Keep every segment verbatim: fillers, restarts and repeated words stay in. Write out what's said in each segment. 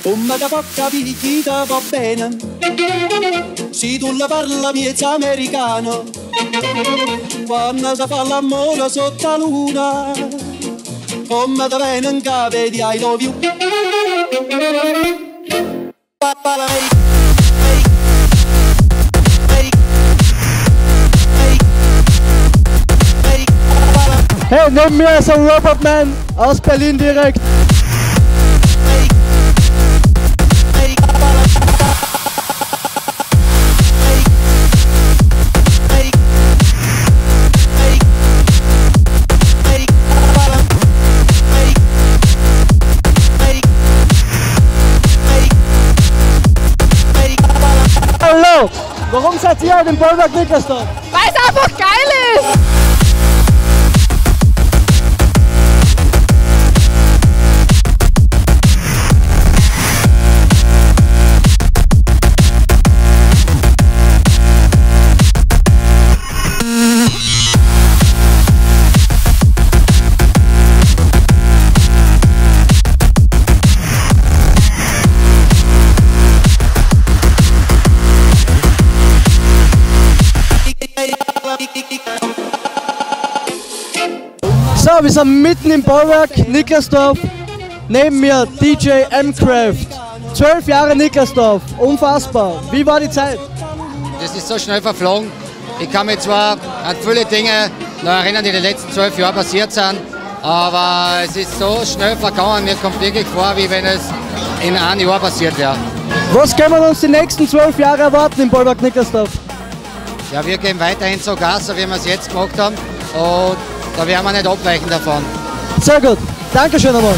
Come da poca picchita va bene, se tu la parla miezza americano, quando si fa l'amore sotto la luna, come da bene in cave di I love you. Hey, neben mir ist ein Robotman aus Berlin direkt. Hallo! Warum seid ihr heute im Bollwerk Nicklersdorf? Weil es einfach geil ist! So, wir sind mitten im Bollwerk Nicklersdorf. Neben mir D J M-Craft. Zwölf Jahre Nicklersdorf. Unfassbar. Wie war die Zeit? Das ist so schnell verflogen. Ich kann mich zwar an viele Dinge noch erinnern, die in den letzten zwölf Jahren passiert sind, aber es ist so schnell vergangen. Mir kommt wirklich vor, wie wenn es in einem Jahr passiert wäre. Was können wir uns die nächsten zwölf Jahre erwarten im Bollwerk Nicklersdorf? Ja, wir gehen weiterhin so Gas, so wie wir es jetzt gemacht haben. Und da werden wir nicht abweichen davon. Sehr gut. Dankeschön einmal.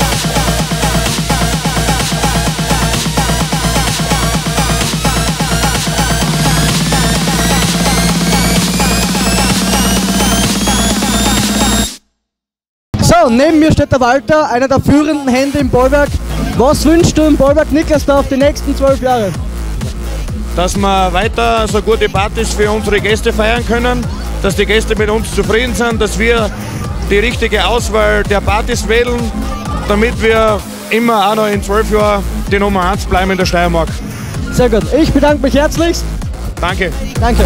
So, neben mir steht der Walter, einer der führenden Hände im Bollwerk. Was wünschst du im Bollwerk Nicklersdorf die nächsten zwölf Jahre? Dass wir weiter so gute Partys für unsere Gäste feiern können, dass die Gäste mit uns zufrieden sind, dass wir die richtige Auswahl der Partys wählen, damit wir immer auch noch in zwölf Jahren die Nummer eins bleiben in der Steiermark. Sehr gut. Ich bedanke mich herzlichst. Danke. Danke.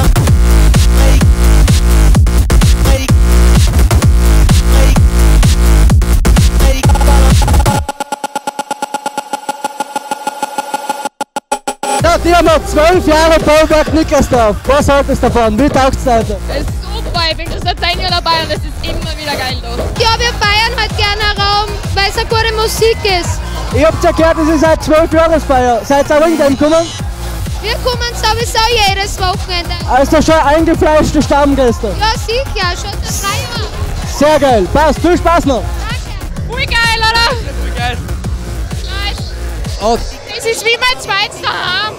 Ja, die haben noch zwölf Jahre Bollwerk Nicklersdorf. Was haltest du davon? Wie taugt es heute? Das ist super, ich bin schon seit zehn Jahren dabei und es ist immer wieder geil da. Ja, wir feiern halt gerne Raum, weil es eine gute Musik ist. Ich hab's ja gehört, es ist eine zwölf Jahresfeier. Seid ihr auch irgendwann gekommen? Wir kommen sowieso jedes Wochenende. Also schon eingefleischte Stammgäste. Ja, sicher, schon seit drei Jahren. Sehr geil. Passt. Viel Spaß noch. Danke. Voll geil, oder? Voll geil. Nice. Oh. Das ist wie mein zweites daheim.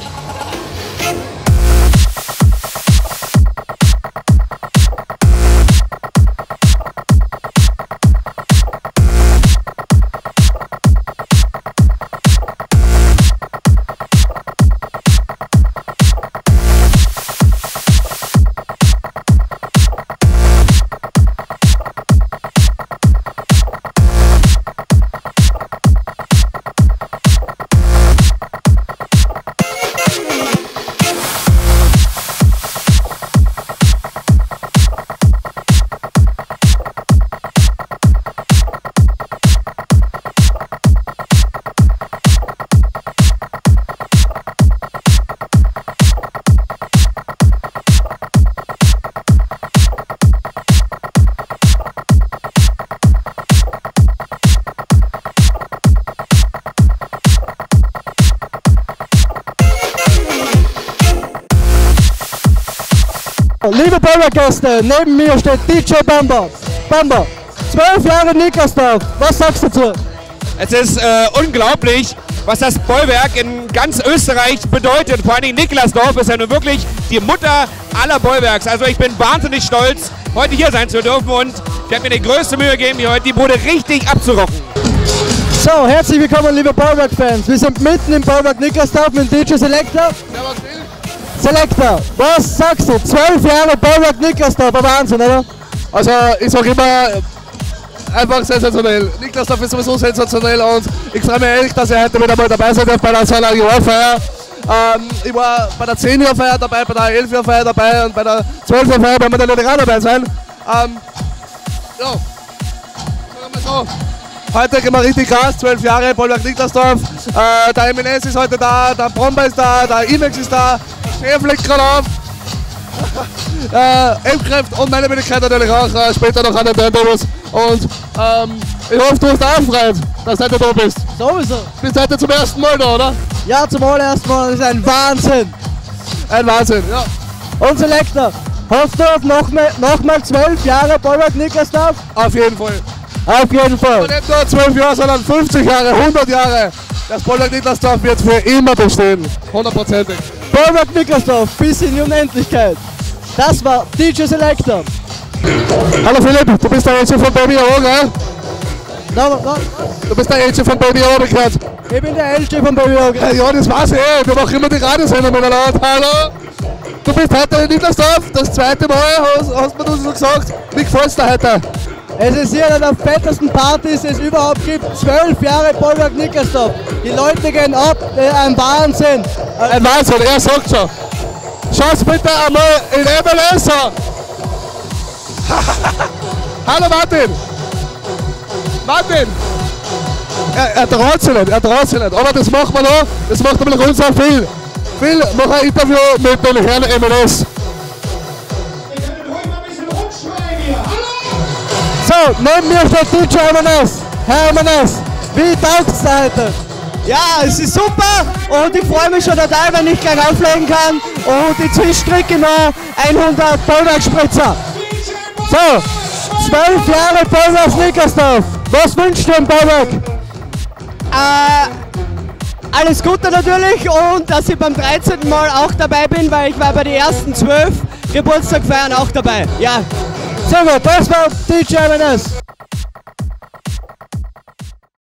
Liebe Bollwerk-Gäste, neben mir steht D J Bamba. Bamba, zwölf Jahre Nicklersdorf, was sagst du dazu? Es ist äh, unglaublich, was das Bollwerk in ganz Österreich bedeutet. Vor allem Nicklersdorf ist ja nun wirklich die Mutter aller Bollwerks. Also ich bin wahnsinnig stolz, heute hier sein zu dürfen und ich habe mir die größte Mühe gegeben, hier heute die Bude richtig abzurocken. So, herzlich willkommen liebe Bollwerk-Fans. Wir sind mitten im Bollwerk Nicklersdorf mit D J Selector. Selector, was sagst du? zwölf Jahre Bollwerk Nicklersdorf, Wahnsinn, oder? Also ich sage immer, einfach sensationell. Niklasdorf ist sowieso sensationell und ich freue mich ehrlich, dass ihr heute wieder mal dabei seid bei der Sonnenjahrfeier. Ähm, ich war bei der zehn Jahr Feier dabei, bei der elf Jahr Feier dabei und bei der zwölf Jahr Feier werden wir natürlich auch dabei sein. Ähm, ja, sagen wir so. Heute gehen wir richtig Gas, zwölf Jahre, Bollwerk Niklasdorf. Äh, der M N S ist heute da, der Bromber ist da, der Imex ist da, der Schäfer legt gerade auf. äh, M-Kräft und meine Wenigkeit natürlich auch, äh, später noch an den Turntables. Und ähm, ich hoffe, du hast auch Freude, dass du heute da bist. Sowieso. Bist heute zum ersten Mal da, oder? Ja, zum allerersten Mal. Das ist ein Wahnsinn. Ein Wahnsinn, ja. Und Selector, hoffst du auf nochmal noch mal zwölf Jahre Bollwerk Niklasdorf? Auf jeden Fall. Auf jeden Fall. Und nicht nur zwölf Jahre, sondern fünfzig Jahre, hundert Jahre. Das Bollwerk Niklasdorf wird für immer bestehen. Hundertprozentig. Bollwerk Niklasdorf bis in die Unendlichkeit. Das war D J Selector. Hallo Philipp, du bist der Agent von Baby O, gell? No, no, no. Du bist der Agent von Baby O, gehört. Ich bin der L G von Baby O. Ja, das weiß ich eh. Wir machen immer die Radiosender mit der Laut. Hallo. Du bist heute in Niklasdorf, das zweite Mal, hast, hast mir das so gesagt. Wie gefällt es dir heute? Es ist hier eine der fettesten Partys, die es überhaupt gibt. Zwölf Jahre Bollwerk Niklasdorf. Die Leute gehen ab, äh, ein Wahnsinn. Ein Wahnsinn, er sagt schon. Schaut's bitte einmal in M L S an. Hallo Martin. Martin. Er, er traut sich nicht, er traut sich nicht. Aber das macht man noch, das macht nämlich uns auch viel. Phil, mach ein Interview mit dem Herrn M L S. So, neben mir steht D J M N S. Herr M N S, wie taugt's dir heute? Ja, es ist super und ich freue mich schon total, wenn ich gleich auflegen kann und die Zwischenstrecke noch hundert Bollwerk-Spritzer. So, zwölf Jahre Bollwerk Niklasdorf. Was wünscht du im Bollwerk? Äh, alles Gute natürlich und dass ich beim dreizehnten Mal auch dabei bin, weil ich war bei den ersten zwölf Geburtstagfeiern auch dabei. Ja. Sehr gut, das war D J M N S.